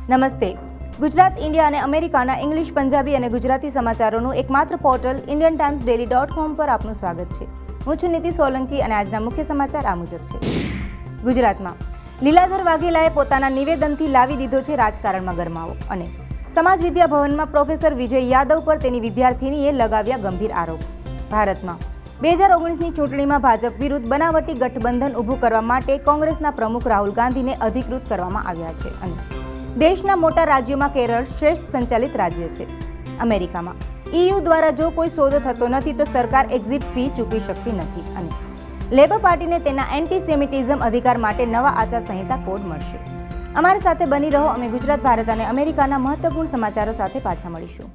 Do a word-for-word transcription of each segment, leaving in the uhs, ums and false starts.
નમસ્તે. ગુજરાત, ઇન્ડિયા અને અમેરિકાના ઇંગ્લિશ, પંજાબી અને ગુજરાતી સમાચારોનું એકમાત્ર portal Indian Times Daily dot com પર આપનું સ્વાગત છે. હું છું નીતિ સોલંકી અને આજના મુખ્ય સમાચાર આ મુજબ છે. ગુજરાતમાં લીલાધર વાઘેલાએ પોતાના નિવેદનથી લાવી દીધો છે રાજકારણમાં ગરમાવો અને સમાજ વિદ્યા ભવનમાં પ્રોફેસર વિજય યાદવ પર તેની વિદ્યાર્થીનીએ લગાવ્યા ગંભીર આરોપ. ભારતમાં બે હજાર ઓગણીસની ચૂંટણીમાં ભાજપ વિરુદ્ધ બનાવટી ગઠબંધન ઊભું કરવા માટે કોંગ્રેસના પ્રમુખ રાહુલ ગાંધીને અધિકૃત કરવામાં આવ્યા છે અને દેશના મોટા રાજ્યોમાં કેરળ શ્રેષ્ઠ સંચાલિત રાજ્ય છે. અમેરિકામાં ઈયુ દ્વારા જો કોઈ સોદો થતો નથી તો સરકાર એક્ઝિટ ફી ચૂકવી શકતી નથી અને લેબર પાર્ટીને તેના એન્ટી સેમિટિઝમ અધિકાર માટે નવા આચારસંહિતા કોડ મળશે. અમારી સાથે બની રહો. અમે ગુજરાત, ભારત અને અમેરિકાના મહત્વપૂર્ણ સમાચારો સાથે પાછા મળીશું.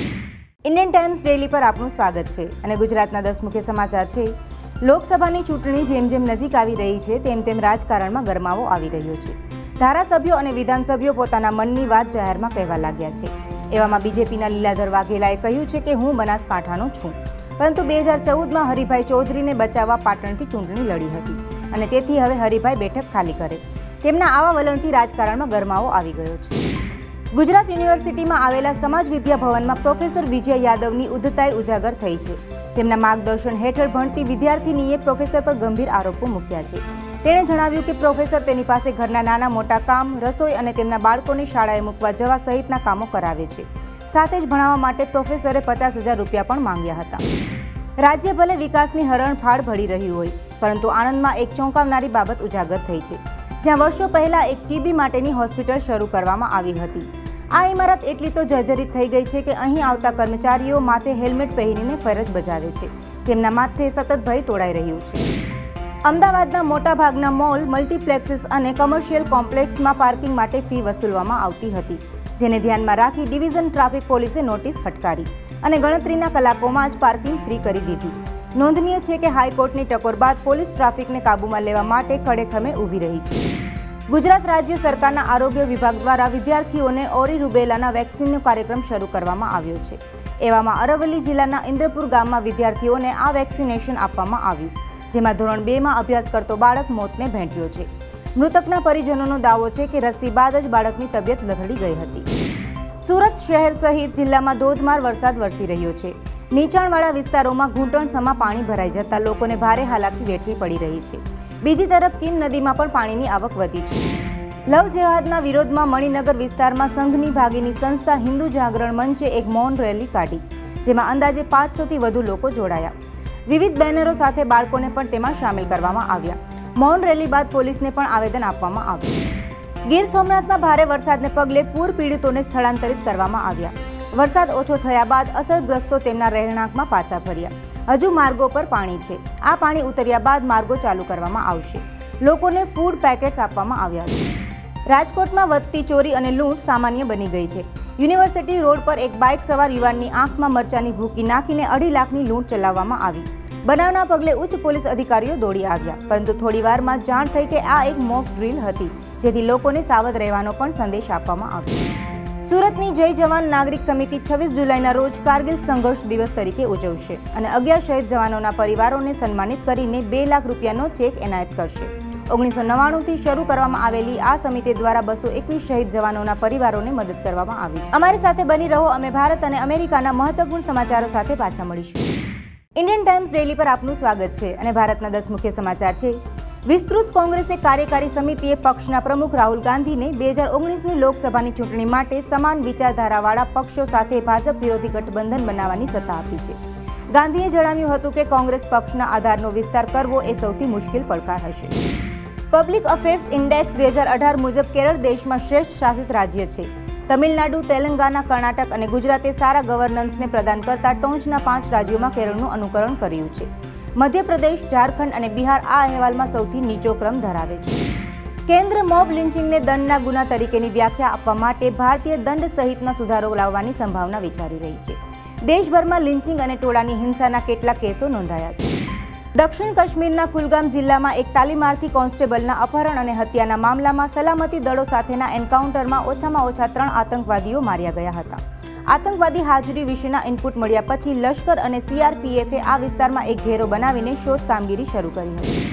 ઇન્ડિયન ટાઈમ્સ ડેલી પર આપનું સ્વાગત છે અને ગુજરાતના દસ મુખ્ય સમાચાર છે. લોકસભાની ચૂંટણી જેમ જેમ નજીક આવી રહી છે તેમ તેમ રાજકારણમાં ગરમાવો આવી રહ્યો છે. ધારાસભ્યો અને વિધાનસભ્યો પોતાના મનની વાત જાહેરમાં કહેવા લાગ્યા છે. એવામાં બીજેપીના લીલાધર વાઘેલાએ કહ્યું છે કે હું બનાસકાંઠાનો છું, પરંતુ બે હજાર ચૌદમાં હરિભાઈ ચૌધરીને બચાવવા પાટણથી ચૂંટણી લડી હતી અને તેથી હવે હરિભાઈ બેઠક ખાલી કરે. તેમના આવા વલણથી રાજકારણમાં ગરમાવો આવી ગયો છે. ગુજરાત યુનિવર્સિટીમાં આવેલા સમાજ વિદ્યા ભવનમાં પ્રોફેસર વિજય યાદવની ઉદ્ધતાઈ ઉજાગર થઈ છે. તેમના માર્ગદર્શન હેઠળ ભણતી વિદ્યાર્થીનીએ પ્રોફેસર પર ગંભીર આરોપો મૂક્યા છે. તેણે જણાવ્યું કે પ્રોફેસર તેની પાસે ઘરના નાના મોટા કામ, રસોઈ અને તેમના બાળકોને શાળાએ મૂકવા જવા સહિતના કામો કરાવે છે. સાથે જ ભણાવવા માટે પ્રોફેસરે પચાસ હજાર રૂપિયા પણ માંગ્યા હતા. રાજ્ય ભલે વિકાસની હરણફાળ ભળી રહ્યું હોય, પરંતુ આણંદમાં એક ચોંકાવનારી બાબત ઉજાગર થઈ છે, જ્યાં વર્ષો પહેલા એક ટીબી માટેની હોસ્પિટલ શરૂ કરવામાં આવી હતી. આ ઇમારત એટલી તો જર્જરિત થઈ ગઈ છે કે અહીં આવતા કર્મચારીઓ માથે હેલ્મેટ પહેરીને ફરજ બજાવે છે. તેમના માથે સતત ભય તોડાઈ રહ્યું છે. અમદાવાદના મોટાભાગના મોલ, મલ્ટીપ્લેક્સીસ અને કમર્શિયલ કોમ્પ્લેક્સમાં પાર્કિંગ માટે ફી વસૂલવામાં આવતી હતી, જેને ધ્યાનમાં રાખી ડિવિઝન ટ્રાફિક પોલીસે નોટિસ ફટકારી અને ગણતરીના કલાકોમાં જ પાર્કિંગ ફ્રી કરી દીધી. નોંધનીય છે કે હાઈકોર્ટની ટકોર બાદ પોલીસ ટ્રાફિકને કાબૂમાં લેવા માટે ખડેખમે ઊભી રહી છે. ગુજરાત રાજ્ય સરકારના આરોગ્ય વિભાગ દ્વારા વિદ્યાર્થીઓને ઓરી રૂબેલાના વેક્સિનનો કાર્યક્રમ શરૂ કરવામાં આવ્યો છે. એવામાં અરવલ્લી જિલ્લાના ઇન્દ્રપુર ગામમાં વિદ્યાર્થીઓને આ વેક્સિનેશન આપવામાં આવ્યું, જેમાં ધોરણ બે માં અભ્યાસ કરતો બાળક મોતને ભેટ્યો છે. મૃતકના પરિજનોનો દાવો છે કે રસી બાદ જ બાળકની તબિયત લથડી ગઈ હતી. સુરત શહેર સહિત જિલ્લામાં ધોધમાર વરસાદ વરસી રહ્યો છે. નીચાણવાળા વિસ્તારોમાં ઘૂંટણસમાં પાણી ભરાઈ જતા લોકોને ભારે હાલાકી વેઠવી પડી રહી છે. બીજી તરફ કિમ નદીમાં પણ પાણીની આવક વધી છે. લવ જેહાદના વિરોધમાં મણિનગર વિસ્તારમાં સંઘની ભાગીની સંસ્થા હિન્દુ જાગરણ મંચે એક મૌન રેલી કાઢી, જેમાં અંદાજે પાંચસોથી વધુ લોકો જોડાયા. વિવિધ બેનરો સાથે બાળકોને પણ તેમાં સામેલ કરવામાં આવ્યા. મૌન રેલી બાદ પોલીસને પણ આવેદન આપવામાં આવ્યું. ગીર સોમનાથમાં ભારે વરસાદને પગલે પૂર પીડિતોને સ્થળાંતરિત કરવામાં આવ્યા. વરસાદ ઓછો થયા બાદ અસરગ્રસ્તો તેમના રહેણાંકમાં પાછા ફર્યા. હજુ માર્ગો પર પાણી છે. આ પાણી ઉતર્યા બાદ માર્ગો ચાલુ કરવામાં આવશે. લોકોને ફૂડ પેકેટ્સ આપવામાં આવ્યા છે. રાજકોટમાં વધતી ચોરી અને લૂંટ સામાન્ય બની ગઈ છે. યુનિવર્સિટી રોડ પર એક બાઇક સવાર યુવાનની આંખમાં મરચાની ભૂકી નાખીને અઢી લાખની લૂંટ ચલાવવામાં આવી. બનાવના પગલે ઉચ્ચ પોલીસ અધિકારીઓ દોડી આવ્યા, પરંતુ થોડી વારમાં જાણ થઈ કે આ એક મોક ડ્રીલ હતી, જેથી લોકોને સાવધ રહેવાનો પણ સંદેશ આપવામાં આવ્યો. સુરતની જય જવાન નાગરિક સમિતિ છવ્વીસ જુલાઈના રોજ કારગિલ સંઘર્ષ દિવસ તરીકે ઉજવશે અને અગિયાર શહીદ જવાનોના પરિવારોને સન્માનિત કરીને બે લાખ રૂપિયાનો ચેક એનાયત કરશે. ઓગણીસો નવ્વાણુંથી શરૂ કરવામાં આવેલી આ સમિતિ દ્વારા બસો એકવીસ શહીદ જવાનોના પરિવારોને મદદ કરવામાં આવી. અમારી સાથે બની રહો. અમે ભારત અને અમેરિકાના મહત્વપૂર્ણ સમાચારો સાથે પાછા મળીશું. ઇન્ડિયન ટાઈમ્સ ડેલી પર આપનું સ્વાગત છે અને ભારતના દસ મુખ્ય સમાચાર છે. વિસ્તૃત કોંગ્રેસે કાર્યકારી સમિતિએ પક્ષના પ્રમુખ રાહુલ ગાંધીને બે હજાર ઓગણીસની લોકસભાની ચૂંટણી માટે સમાન વિચારધારાવાળા પક્ષો સાથે ભાજપ વિરોધી ગઠબંધન બનાવવાની સત્તા આપી છે. ગાંધીએ જણાવ્યું હતું કે કોંગ્રેસ પક્ષના આધારનો વિસ્તાર કરવો એ સૌથી મુશ્કેલ પડકાર હશે. પબ્લિક અફેર્સ ઇન્ડેક્સ બે હજાર અઢાર મુજબ કેરળ દેશમાં શ્રેષ્ઠ શાસિત રાજ્ય છે. તમિલનાડુ, તેલંગાના, કર્ણાટક અને ગુજરાતે સારા ગવર્નન્સને પ્રદાન કરતા ટોચના પાંચ રાજ્યોમાં કેરળનું અનુકરણ કર્યું છે. મધ્યપ્રદેશ, ઝારખંડ અને બિહાર આ અહેવાલમાં સૌથી નીચો ક્રમ ધરાવે છે. કેન્દ્ર મોબ લિન્ચિંગને દંડના ગુના તરીકેની વ્યાખ્યા આપવા માટે ભારતીય દંડ સહિતના સુધારો લાવવાની સંભાવના વિચારી રહી છે. દેશભરમાં લિન્ચિંગ અને ટોળાની હિંસાના કેટલાક કેસો નોંધાયા છે. દક્ષિણ કાશ્મીરના કુલગામ જિલ્લામાં એક તાલીમાર્થી કોન્સ્ટેબલના અપહરણ અને હત્યાના મામલામાં સલામતી દળો સાથેના એન્કાઉન્ટરમાં ઓછામાં ઓછા ત્રણ આતંકવાદીઓ માર્યા ગયા હતા. આતંકવાદી હાજરી વિશેના ઇનપુટ મળ્યા પછી લશ્કર અને સીઆરપીએફે આ વિસ્તારમાં એક ઘેરો બનાવીને શોધ કામગીરી શરૂ કરી હતી.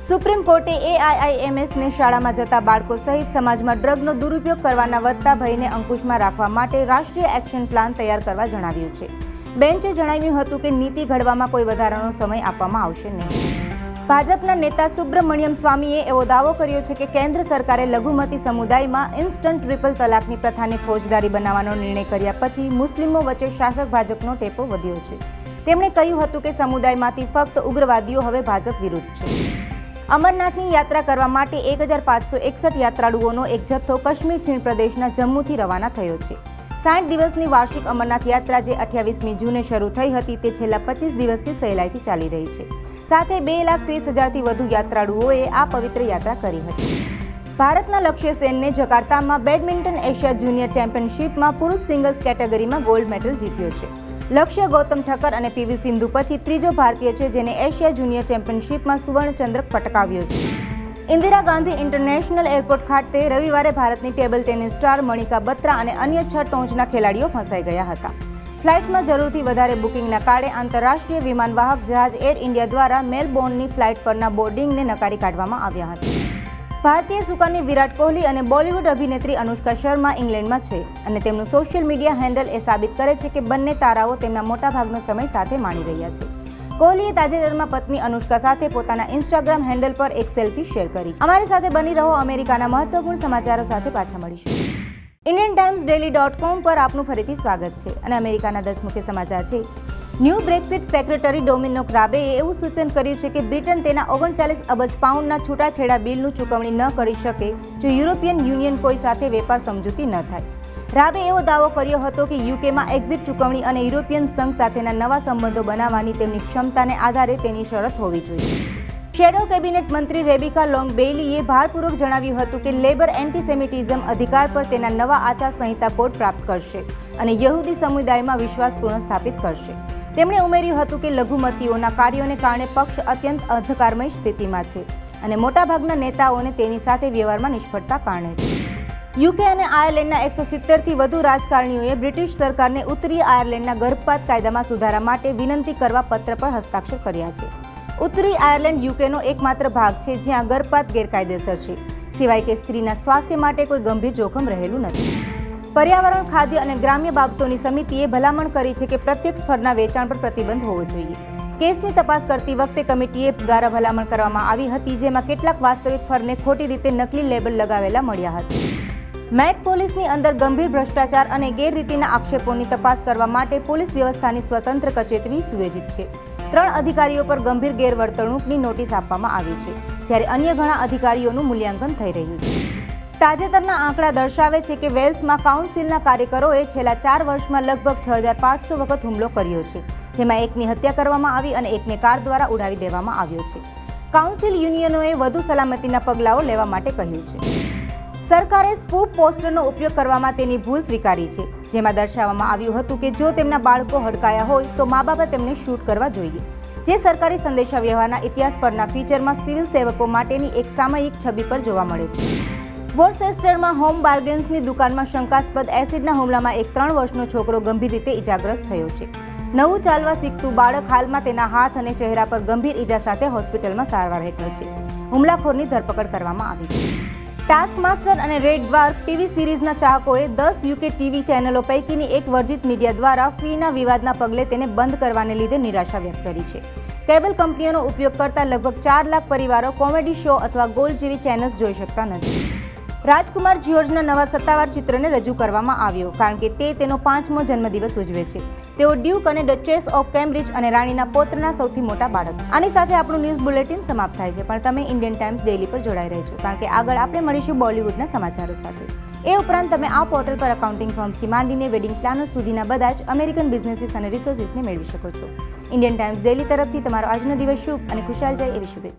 સુપ્રીમ કોર્ટે એઆઈઆઈએમએસને શાળામાં જતા બાળકો સહિત સમાજમાં ડ્રગનો દુરુપયોગ કરવાના વધતા ભયને અંકુશમાં રાખવા માટે રાષ્ટ્રીય એક્શન પ્લાન તૈયાર કરવા જણાવ્યું છે. બેન્ચે જણાવ્યું હતું કે નીતિ ઘડવામાં કોઈ વધારાનો સમય આપવામાં આવશે નહીં. ભાજપના નેતા સુબ્રમણ્યમ સ્વામીએ એવો દાવો કર્યો છે કે કેન્દ્ર સરકારે લઘુમતી સમુદાયમાં ઇન્સ્ટન્ટ ટ્રિપલ તલાકની પ્રથાને ફોજદારી બનાવવાનો નિર્ણય કર્યા પછી મુસ્લિમો વચ્ચે શાસક ભાજપનો ટેકો વધ્યો છે. તેમણે કહ્યું હતું કે સમુદાયમાંથી ફક્ત ઉગ્રવાદીઓ હવે ભાજપ વિરુદ્ધ છે. અમરનાથની યાત્રા કરવા માટે એક હજાર પાંચસો એકસઠ યાત્રાળુઓનો એક જથ્થો કાશ્મીર ખીણ પ્રદેશના જમ્મુથી રવાના થયો છે. સાઠ દિવસની વાર્ષિક અમરનાથ યાત્રા જે અઠ્યાવીસમી જૂને શરૂ થઈ હતી તે છેલ્લા પચીસ દિવસથી સહેલાઈથી ચાલી રહી છે. સાથે બે લાખ ત્રીસ હજારથી વધુ યાત્રાળુઓએ આ પવિત્ર યાત્રા કરી હતી. ભારતના લક્ષ્ય સેનને જકાર્તામાં બેડમિન્ટન એશિયા જુનિયર ચેમ્પિયનશિપમાં પુરુષ સિંગલ્સ કેટેગરીમાં ગોલ્ડ મેડલ જીત્યો છે. લક્ષ્ય ગૌતમ ઠક્કર અને પીવી સિંધુ પછી ત્રીજો ભારતીય છે જેને એશિયા જુનિયર ચેમ્પિયનશિપમાં સુવર્ણ ચંદ્રક પટકાવ્યો છે. ઇન્દિરા ગાંધી ઇન્ટરનેશનલ એરપોર્ટ ખાતે રવિવારે ભારતની table tennis star Manika Batra અને અન્ય છ ટોચના ખેલાડીઓ ફસાઈ ગયા હતા. ફ્લાઇટ્સમાં જરૂરથી વધારે બુકિંગના કારણે આંતરરાષ્ટ્રીય વિમાનવાહક જહાજ એર ઇન્ડિયા દ્વારા મેલબોર્નની ફ્લાઇટ પરના બોર્ડિંગને નકારી કાઢવામાં આવ્યા હતા. ભારતીય સુકાની વિરાટ કોહલી અને બોલિવૂડ અભિનેત્રી અનુષ્કા શર્મા ઇંગ્લેન્ડમાં છે અને તેમનું સોશિયલ મીડિયા હેન્ડલ એ સાબિત કરે છે કે બંને તારાઓ તેમના મોટાભાગનો સમય સાથે માણી રહ્યા છે. કોહલીએ તાજેતરમાં પત્ની અનુષ્કા સાથે પોતાના ઇન્સ્ટાગ્રામ હેન્ડલ પર એક સેલ્ફી શેર કરી. અમારી સાથે બની રહો. અમેરિકાના મહત્વપૂર્ણ સમાચારો સાથે પાછા મળીશું. Indian Times Daily dot com પર આપનું ફરીથી સ્વાગત છે અને અમેરિકાના દસ મુખ્ય સમાચાર છે. ન્યૂ બ્રેક્સિટ સેક્રેટરી ડોમિનિક રાબેએ એવું સૂચન કર્યું છે કે બ્રિટન તેના ઓગણચાલીસ અબજ પાઉન્ડના છૂટાછેડા બિલનું ચૂકવણી ન કરી શકે જો યુરોપિયન યુનિયન કોઈ સાથે વેપાર સમજૂતી ન થાય. રાબે એવો દાવો કર્યો હતો કે યુકેમાં એક્ઝિટ ચૂકવણી અને યુરોપિયન સંઘ સાથેના નવા સંબંધો બનાવવાની તેમની ક્ષમતાને આધારે તેની શરત હોવી જોઈએ. શેડો કેબિનેટ મંત્રી રેબિકા લોંગ બેઇલીએ ભારપૂર્વક જણાવ્યું હતું કે લેબર એન્ટીસેમિટિઝમ અધિકાર પર તેના નવા આચાર સંહિતા કોડ પ્રાપ્ત કરશે અને યહૂદી સમુદાયમાં વિશ્વાસ પુનઃસ્થાપિત કરશે. તેમણે ઉમેર્યું હતું કે લઘુમતીઓના કાર્યોને કારણે પક્ષ અત્યંત અંધકારમય સ્થિતિમાં છે અને મોટાભાગના નેતાઓને તેની સાથે વ્યવહારમાં નિષ્ફળતા કારણે છે. યુકે અને આયર્લેન્ડના એકસો સિત્તેરથી વધુ રાજકારણીઓએ બ્રિટિશ સરકારને ઉત્તરીય આયર્લેન્ડના ગર્ભપાત કાયદામાં સુધારા માટે વિનંતી કરવા પત્ર પર હસ્તાક્ષર કર્યા છે. ઉત્તરી આયર્લેન્ડ યુકેનો એકમાત્ર ભાગ છે જ્યાં ગર્ભપાત ગેરકાયદેસર છે, સિવાય કે સ્ત્રીના સ્વાસ્થ્ય માટે કોઈ ગંભીર જોખમ રહેલું નથી. પર્યાવરણ, ખાદ્ય અને ગ્રામ્ય બાબતોની સમિતિએ ભલામણ કરી છે કે પ્રત્યક્ષ ફળના વેચાણ પર પ્રતિબંધ હોવો જોઈએ. કેસની તપાસ કરતી વખતે કમિટીએ દ્વારા ભલામણ કરવામાં આવી હતી જેમાં કેટલાક વાસ્તવિક ફળને ખોટી રીતે નકલી લેબલ લગાવેલા મળ્યા હતા. મેટ પોલીસની અંદર ગંભીર ભ્રષ્ટાચાર અને ગેરરીતિના આક્ષેપોની તપાસ કરવા માટે પોલીસ વ્યવસ્થાની સ્વતંત્ર કચેરી સુયોજિત છે. ત્રણ અધિકારીઓ પર ગંભીર ગેરવર્તણૂકની નોટિસ આપવામાં આવી છે જ્યારે અન્ય ઘણા અધિકારીઓનું મૂલ્યાંકન થઈ રહ્યું છે. તાજેતરના આંકડા દર્શાવે છે કે વેલ્સમાં કાઉન્સિલના કાર્યકરોએ છેલ્લા ચાર વર્ષમાં લગભગ છ હજાર પાંચસો વખત હુમલો કર્યો છે, જેમાં એકની હત્યા કરવામાં આવી અને એકને કાર દ્વારા ઉડાવી દેવામાં આવ્યો છે. કાઉન્સિલ યુનિયનોએ વધુ સલામતીના પગલાઓ લેવા માટે કહ્યું છે. સરકારે સ્પૂફ પોસ્ટરનો ઉપયોગ કરવામાં તેની ભૂલ સ્વીકારી છે, જેમાં દર્શાવવામાં આવ્યું હતું કે જો તેમના બાળકો હડકાયા હોય તો મા બાપે તેમને શૂટ કરવા જોઈએ, જે સરકારી સંદેશાવ્યવહારના ઇતિહાસ પરના ફીચરમાં સિવિલ સેવકો માટેની એક સામયિક છબી પર જોવા મળે છે. વોર્સેસ્ટરમાં હોમ બાર્ગેન્સની દુકાનમાં શંકાસ્પદ એસિડના હુમલામાં એક ત્રણ વર્ષનો છોકરો ગંભીર રીતે ઇજાગ્રસ્ત થયો છે. નવું ચાલવા શીખતું બાળક હાલમાં તેના હાથ અને ચહેરા પર ગંભીર ઇજા સાથે હોસ્પિટલમાં સારવાર હેઠળ છે. હુમલાખોરની ધરપકડ કરવામાં આવી છે. ટાસ્ક માસ્ટર અને રેડ ડ્વાર્ફ ટીવી સિરીઝના ચાહકોએ દસ યુકે ટીવી ચેનલો પૈકીની એક વર્જિત મીડિયા દ્વારા ફીના વિવાદના પગલે તેને બંધ કરવાને લીધે નિરાશા વ્યક્ત કરી છે. કેબલ કંપનીઓનો ઉપયોગ કરતા લગભગ ચાર લાખ પરિવારો કોમેડી શો અથવા ગોલ્ડ જેવી ચેનલ્સ જોઈ શકતા નથી. રાજકુમાર જ્યોર્જના નવા સત્તાવાર ચિત્રને રજૂ કરવામાં આવ્યો કારણ કે તે તેનો પાંચમો જન્મદિવસ ઉજવે છે. તેઓ ડ્યુક અને ડચેસ ઓફ કેમ્બ્રિજ અને રાણીના પૌત્રના સૌથી મોટા બાળક છે. આની સાથે આપણું ન્યૂઝ બુલેટિન સમાપ્ત થાય છે, પણ તમે ઇન્ડિયન ટાઈમ્સ ડેલી પર જોડાઈ રહેજો કારણ કે આગળ આપણે મળીશું બોલિવૂડના સમાચારો સાથે. એ ઉપરાંત તમે આ પોર્ટલ પર અકાઉન્ટિંગ ફર્મ્સથી માંડીને વેડિંગ પ્લાનર સુધીના બધા જ અમેરિકન બિઝનેસીસ અને રિસોર્સિસને મેળવી શકો છો. ઇન્ડિયન ટાઈમ્સ ડેલી તરફથી તમારો આજનો દિવસ શુભ અને ખુશાલ જાય એવી શુભેચ્છા.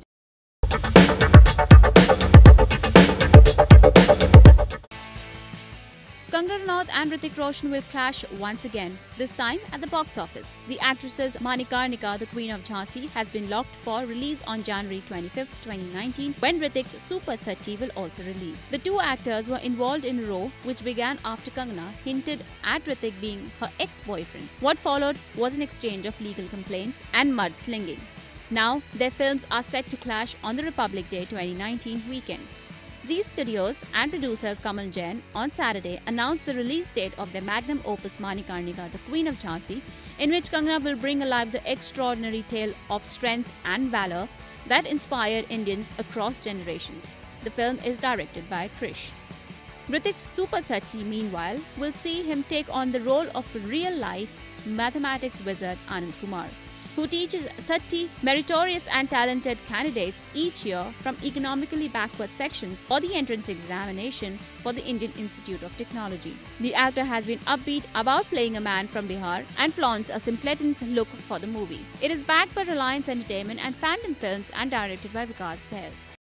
Kangana Ranaut and Hrithik Roshan will clash once again, this time at the box office. The actress's Manikarnika, the Queen of Jhansi, has been locked for release on January twenty-fifth, twenty nineteen, when Hrithik's Super thirty will also release. The two actors were involved in a row which began after Kangana hinted at Hrithik being her ex-boyfriend. What followed was an exchange of legal complaints and mudslinging. Now, their films are set to clash on the Republic Day twenty nineteen weekend. Zee Studios and producer Kamal Jain on Saturday announced the release date of their magnum opus Manikarnika, the Queen of Jhansi, in which Kangana will bring alive the extraordinary tale of strength and valor that inspired Indians across generations. The film is directed by Krish. Hrithik's Super thirty, meanwhile, will see him take on the role of real-life mathematics wizard Anand Kumar, who teaches thirty meritorious and talented candidates each year from economically backward sections for the entrance examination for the Indian Institute of Technology. The actor has been upbeat about playing a man from Bihar and flaunts a simpleton's look for the movie. It is backed by Reliance Entertainment and Phantom Films and directed by Vikas Bahl.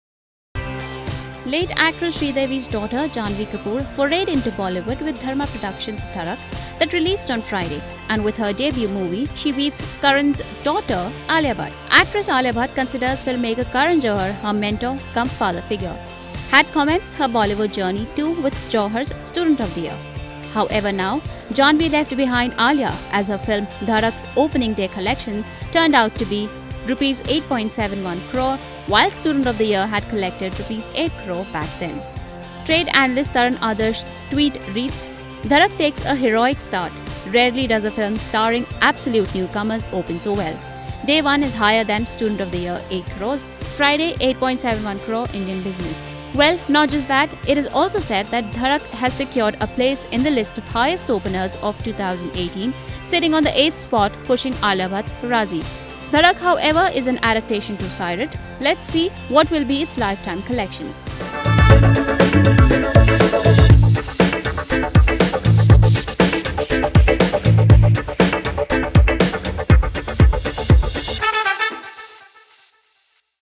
Late actress Sridevi's daughter Janhvi Kapoor forayed into Bollywood with Dharma Productions' Dharak that released on Friday, and with her debut movie, she beats Karan's daughter Alia Bhatt. Actress Alia Bhatt considers filmmaker Karan Johar her mentor cum father figure. Had commenced her Bollywood journey too with Johar's Student of the Year. However, now Janhvi left behind Alia as her film Dharak's opening day collection turned out to be rupees eight point seven one crore, while Student of the Year had collected rupees eight crore back then. Trade analyst Taran Adarsh's tweet reads, "Dharak takes a heroic start. Rarely does a film starring absolute newcomers open so well. Day one is higher than Student of the Year eight crores, Friday eight point seven one crore Indian business." Well, not just that, it is also said that Dharak has secured a place in the list of highest openers of two thousand eighteen, sitting on the eighth spot, pushing Alia Bhatt's Razi. Dharak, however, is an adaptation to Sirat. Let's see what will be its lifetime collections.